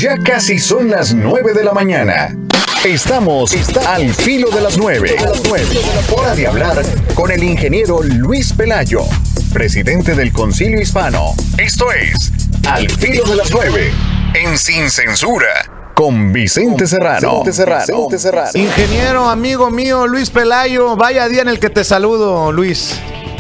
Ya casi son las 9 de la mañana. Estamos al filo de las 9. Hora de hablar con el ingeniero Luis Pelayo, presidente del Concilio Hispano. Esto es Al Filo de las 9, en Sin Censura, con Vicente Serrano. Ingeniero, amigo mío, Luis Pelayo, vaya día en el que te saludo, Luis.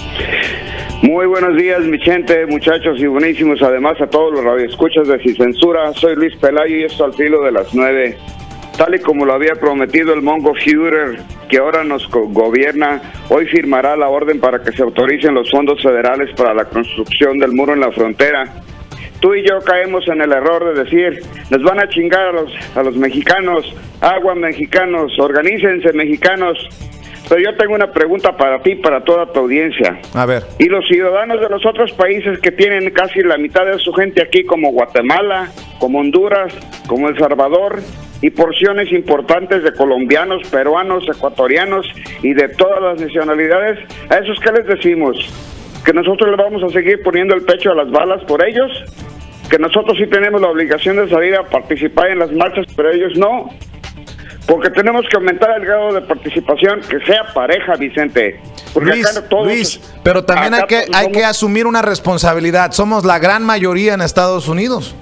Muy buenos días, mi gente, muchachos y buenísimos, además a todos los radioescuchas de Sin Censura. Soy Luis Pelayo y esto al filo de las 9. Tal y como lo había prometido el mongo Führer, que ahora nos gobierna, hoy firmará la orden para que se autoricen los fondos federales para la construcción del muro en la frontera. Tú y yo caemos en el error de decir, nos van a chingar a los mexicanos, aguas mexicanos, organícense mexicanos. Pero yo tengo una pregunta para ti, para toda tu audiencia. A ver. Y los ciudadanos de los otros países que tienen casi la mitad de su gente aquí, como Guatemala, como Honduras, como El Salvador, y porciones importantes de colombianos, peruanos, ecuatorianos y de todas las nacionalidades, ¿a esos qué les decimos? ¿Que nosotros le vamos a seguir poniendo el pecho a las balas por ellos? ¿Que nosotros sí tenemos la obligación de salir a participar en las marchas, pero ellos no? Porque tenemos que aumentar el grado de participación, que sea pareja, Vicente. Porque Luis, acá todos, Luis, pero también hay que asumir una responsabilidad. Somos la gran mayoría en Estados Unidos.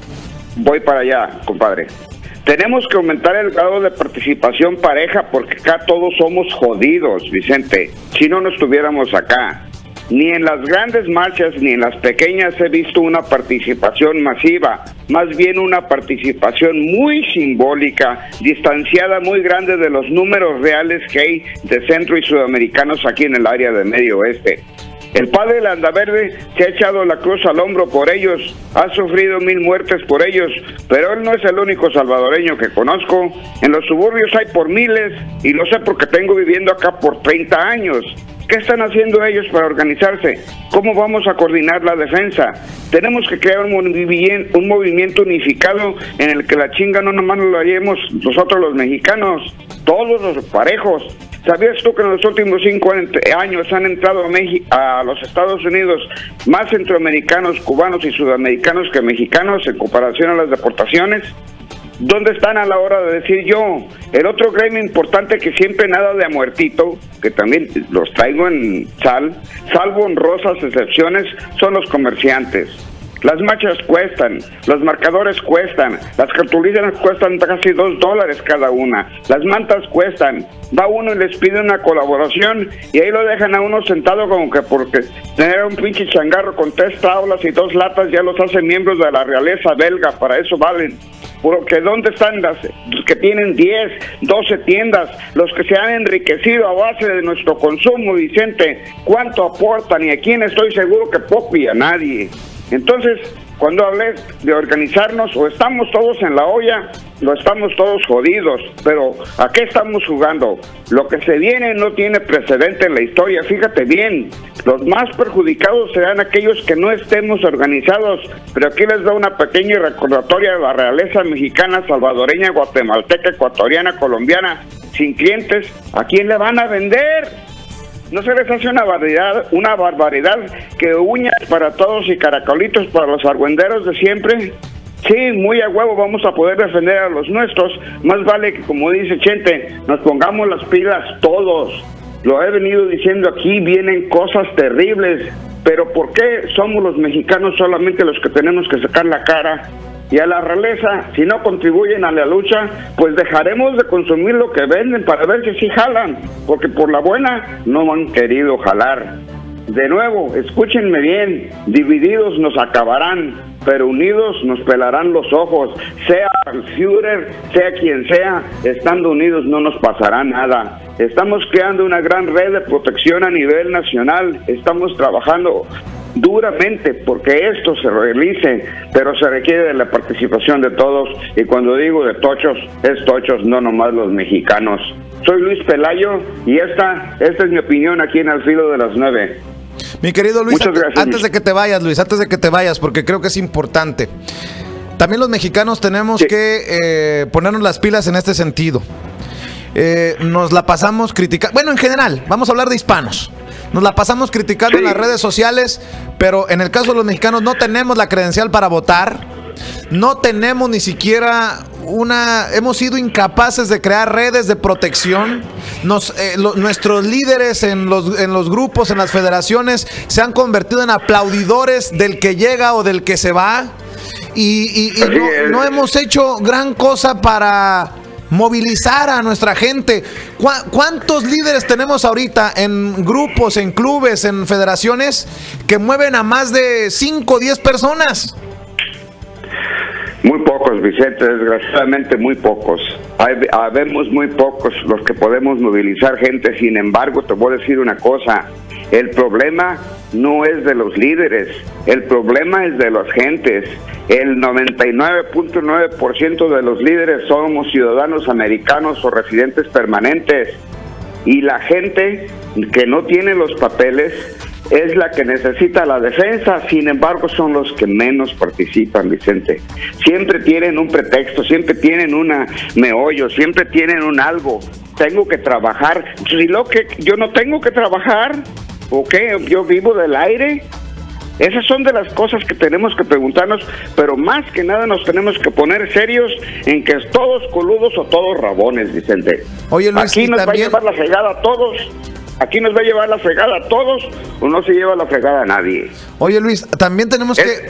Voy para allá, compadre. Tenemos que aumentar el grado de participación pareja, porque acá todos somos jodidos, Vicente. Si no estuviéramos acá. Ni en las grandes marchas ni en las pequeñas he visto una participación masiva, más bien una participación muy simbólica, distanciada muy grande de los números reales que hay de centro y sudamericanos aquí en el área del Medio Oeste. El padre Landaverde se ha echado la cruz al hombro por ellos, ha sufrido 1000 muertes por ellos, pero él no es el único salvadoreño que conozco. En los suburbios hay por miles, y lo sé porque tengo viviendo acá por 30 años. ¿Qué están haciendo ellos para organizarse? ¿Cómo vamos a coordinar la defensa? Tenemos que crear un movimiento unificado en el que la chinga no nomás lo hayamos nosotros los mexicanos, todos los parejos. ¿Sabías tú que en los últimos 5 años han entrado a los Estados Unidos más centroamericanos, cubanos y sudamericanos que mexicanos en comparación a las deportaciones? ¿Dónde están a la hora de decir yo? El otro gremio importante que siempre nada de a muertito, que también los traigo en salvo honrosas excepciones, son los comerciantes. Las marchas cuestan, los marcadores cuestan, las cartulinas cuestan casi $2 cada una, las mantas cuestan. Va uno y les pide una colaboración y ahí lo dejan a uno sentado como que porque tener un pinche changarro con 3 tablas y 2 latas ya los hacen miembros de la realeza belga, para eso valen. Porque ¿dónde están los que tienen 10, 12 tiendas, los que se han enriquecido a base de nuestro consumo, Vicente? ¿Cuánto aportan? Y a quién estoy seguro que poco y a nadie. Entonces, cuando hablé de organizarnos, o estamos todos en la olla, o estamos todos jodidos, pero ¿a qué estamos jugando? Lo que se viene no tiene precedente en la historia, fíjate bien, los más perjudicados serán aquellos que no estemos organizados, pero aquí les da una pequeña recordatoria de la realeza mexicana, salvadoreña, guatemalteca, ecuatoriana, colombiana, sin clientes, ¿a quién le van a vender? ¿No se les hace una barbaridad que uñas para todos y caracolitos para los argüenderos de siempre? Sí, muy a huevo vamos a poder defender a los nuestros. Más vale que, como dice Chente, nos pongamos las pilas todos. Lo he venido diciendo aquí, vienen cosas terribles. Pero ¿por qué somos los mexicanos solamente los que tenemos que sacar la cara? Y a la realeza, si no contribuyen a la lucha, pues dejaremos de consumir lo que venden para ver si sí jalan, porque por la buena no han querido jalar. De nuevo, escúchenme bien, divididos nos acabarán, pero unidos nos pelarán los ojos. Sea el Führer, sea quien sea, estando unidos no nos pasará nada. Estamos creando una gran red de protección a nivel nacional, estamos trabajando duramente porque esto se realice, pero se requiere de la participación de todos, y cuando digo de tochos, es tochos, no nomás los mexicanos. Soy Luis Pelayo y esta es mi opinión aquí en Al Filo de las 9. Mi querido Luis, muchas gracias, antes de que te vayas, Luis, antes de que te vayas, porque creo que es importante. También los mexicanos tenemos que ponernos las pilas en este sentido. Nos la pasamos criticando, bueno, en general, vamos a hablar de hispanos. Nos la pasamos criticando en las redes sociales, pero en el caso de los mexicanos no tenemos la credencial para votar. no tenemos ni siquiera hemos sido incapaces de crear redes de protección. Nuestros líderes en los grupos, en las federaciones, se han convertido en aplaudidores del que llega o del que se va. Y no hemos hecho gran cosa para movilizar a nuestra gente. ¿Cuántos líderes tenemos ahorita en grupos, en clubes, en federaciones que mueven a más de 5 o 10 personas? Muy pocos, Vicente, desgraciadamente muy pocos. Habemos muy pocos los que podemos movilizar gente. Sin embargo, te voy a decir una cosa: el problema no es de los líderes, el problema es de las gentes. El 99.9% de los líderes somos ciudadanos americanos o residentes permanentes, y la gente que no tiene los papeles es la que necesita la defensa. Sin embargo, son los que menos participan, Vicente. Siempre tienen un pretexto, siempre tienen una meollo, siempre tienen un algo. Tengo que trabajar. Si yo no tengo que trabajar, ¿o qué? Yo vivo del aire. Esas son de las cosas que tenemos que preguntarnos, pero más que nada nos tenemos que poner serios en que es todos coludos o todos rabones, Vicente. Oye, Luis, aquí nos va a llevar la fregada a todos. Aquí nos va a llevar la fregada a todos, o no se lleva la fregada a nadie. Oye, Luis, también tenemos que,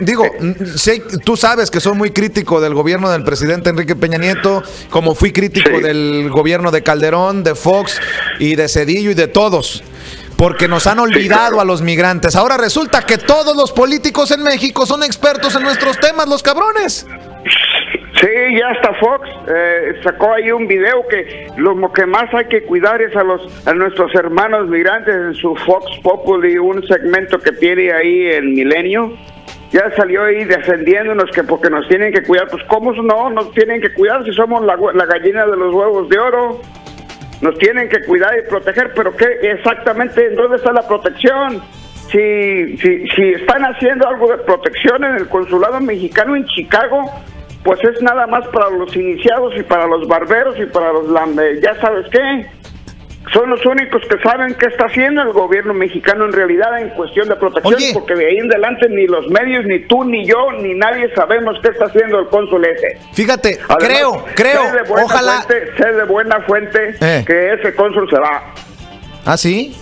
tú sabes que soy muy crítico del gobierno del presidente Enrique Peña Nieto, como fui crítico del gobierno de Calderón, de Fox y de Zedillo y de todos, porque nos han olvidado a los migrantes. Ahora resulta que todos los políticos en México son expertos en nuestros temas, los cabrones. Sí, ya hasta Fox sacó ahí un video que lo que más hay que cuidar es a nuestros hermanos migrantes en su Fox Populi, un segmento que tiene ahí el Milenio. Ya salió ahí defendiéndonos que porque nos tienen que cuidar. Pues ¿cómo no nos tienen que cuidar si somos la gallina de los huevos de oro? Nos tienen que cuidar y proteger, pero ¿qué exactamente? ¿Dónde está la protección? Si están haciendo algo de protección en el consulado mexicano en Chicago, pues es nada más para los iniciados y para los barberos y para los ya sabes qué. Son los únicos que saben qué está haciendo el gobierno mexicano en realidad en cuestión de protección. Oye, porque de ahí en adelante ni los medios, ni tú, ni yo, ni nadie sabemos qué está haciendo el cónsul ese. Fíjate, además, creo, ojalá... sé de buena fuente que ese cónsul se va. ¿Ah, sí?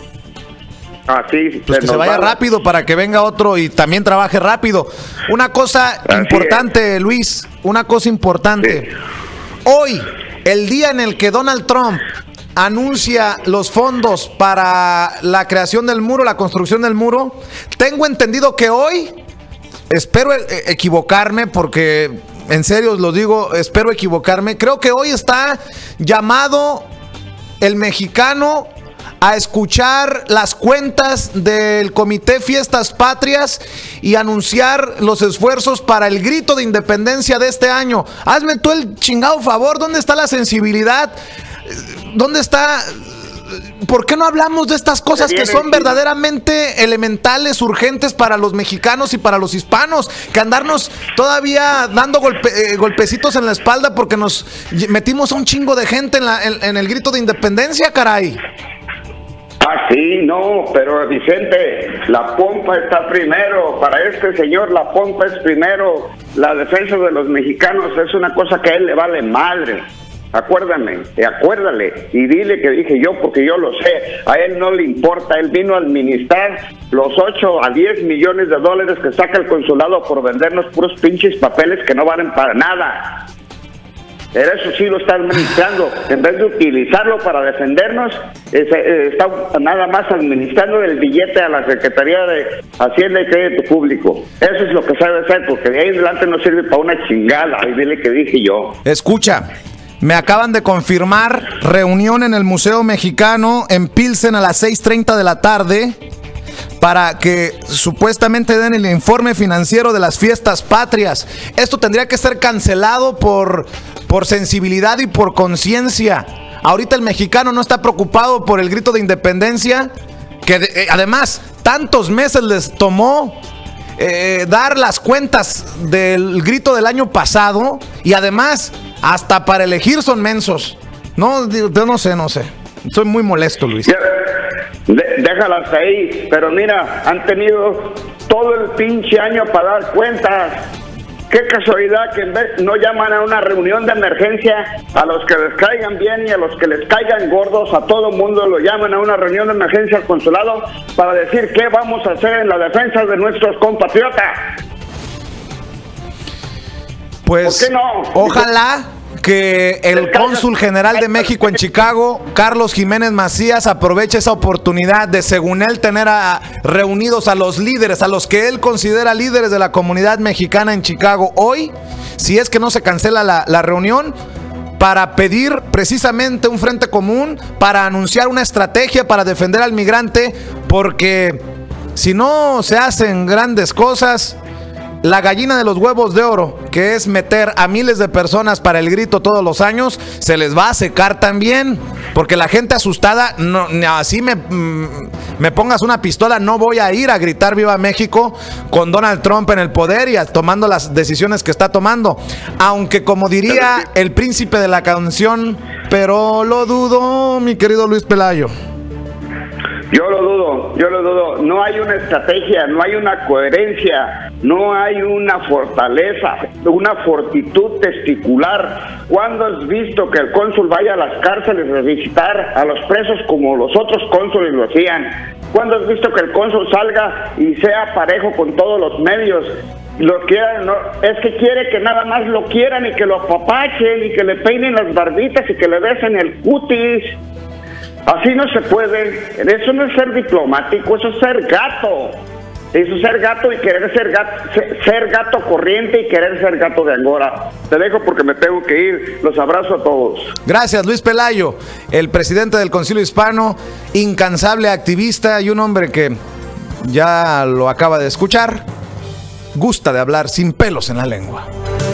Así, pues que se vaya rápido para que venga otro y también trabaje rápido. Una cosa importante, Luis, una cosa importante. Sí. Hoy, el día en el que Donald Trump anuncia los fondos para la creación del muro, la construcción del muro, tengo entendido que hoy, espero equivocarme porque en serio os lo digo, espero equivocarme, creo que hoy está llamado el mexicano a escuchar las cuentas del Comité Fiestas Patrias y anunciar los esfuerzos para el grito de independencia de este año. Hazme tú el chingado favor, ¿dónde está la sensibilidad? ¿Dónde está? ¿Por qué no hablamos de estas cosas que son verdaderamente elementales, urgentes para los mexicanos y para los hispanos? Que andarnos todavía dando golpecitos en la espalda porque nos metimos a un chingo de gente en el grito de independencia, caray. Ah, sí, no, pero Vicente, la pompa está primero. Para este señor la pompa es primero. La defensa de los mexicanos es una cosa que a él le vale madre. Acuérdale y dile que dije yo porque yo lo sé. A él no le importa, él vino a administrar los 8 a 10 millones de dólares que saca el consulado por vendernos puros pinches papeles que no valen para nada. Eso sí lo está administrando. En vez de utilizarlo para defendernos, está nada más administrando el billete a la Secretaría de Hacienda y Crédito Público. Eso es lo que sabe hacer, porque de ahí en adelante no sirve para una chingada. Y dile que dije yo. Escucha, me acaban de confirmar reunión en el Museo Mexicano en Pilsen a las 6:30 de la tarde para que supuestamente den el informe financiero de las fiestas patrias. Esto tendría que ser cancelado por sensibilidad y por conciencia. Ahorita el mexicano no está preocupado por el grito de independencia, que además tantos meses les tomó dar las cuentas del grito del año pasado, y además hasta para elegir son mensos. No, yo no sé. Soy muy molesto, Luis. Déjalas ahí, pero mira, han tenido todo el pinche año para dar cuentas. Qué casualidad que en vez no llaman a una reunión de emergencia a los que les caigan bien y a los que les caigan gordos, a todo mundo lo llaman a una reunión de emergencia al consulado para decir qué vamos a hacer en la defensa de nuestros compatriotas. Pues, ¿por qué no? ojalá que el cónsul general de México en Chicago, Carlos Jiménez Macías, aproveche esa oportunidad de, según él, tener reunidos a los líderes, a los que él considera líderes de la comunidad mexicana en Chicago hoy, si es que no se cancela la reunión, para pedir precisamente un frente común, para anunciar una estrategia para defender al migrante, porque si no se hacen grandes cosas, la gallina de los huevos de oro, que es meter a miles de personas para el grito todos los años, se les va a secar también, porque la gente asustada, no, así me pongas una pistola, no voy a ir a gritar Viva México con Donald Trump en el poder y tomando las decisiones que está tomando, aunque como diría el príncipe de la canción, pero lo dudo, mi querido Luis Pelayo. Yo lo dudo, no hay una estrategia, no hay una coherencia, no hay una fortaleza, una fortitud testicular. ¿Cuándo has visto que el cónsul vaya a las cárceles a visitar a los presos como los otros cónsules lo hacían? ¿Cuándo has visto que el cónsul salga y sea parejo con todos los medios? Lo quieran, no, es que quiere que nada más lo quieran y que lo apapachen y que le peinen las barbitas y que le besen el cutis. Así no se puede. Eso no es ser diplomático, eso es ser gato. Eso es ser gato y querer ser gato corriente y querer ser gato de Angora. Te dejo porque me tengo que ir. Los abrazo a todos. Gracias, Luis Pelayo, el presidente del Concilio Hispano, incansable activista y un hombre que ya lo acaba de escuchar, gusta de hablar sin pelos en la lengua.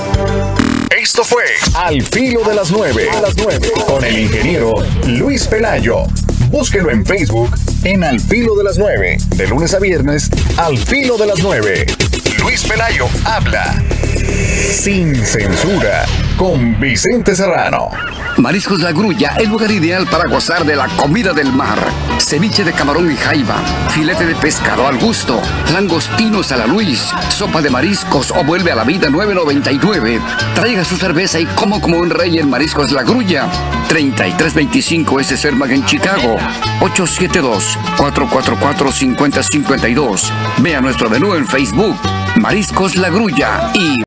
Esto fue Al Filo de las 9, con el ingeniero Luis Pelayo. Búsquelo en Facebook en Al Filo de las 9, de lunes a viernes, Al Filo de las 9. Luis Pelayo habla sin censura con Vicente Serrano. Mariscos La Grulla, el lugar ideal para gozar de la comida del mar. Ceviche de camarón y jaiba, filete de pescado al gusto, langostinos a la Luis, sopa de mariscos o vuelve a la vida $9.99. Traiga su cerveza y como un rey en Mariscos La Grulla. 3325 S. Cermak en Chicago. 872-444-5052. Vea nuestro menú en Facebook, Mariscos La Grulla y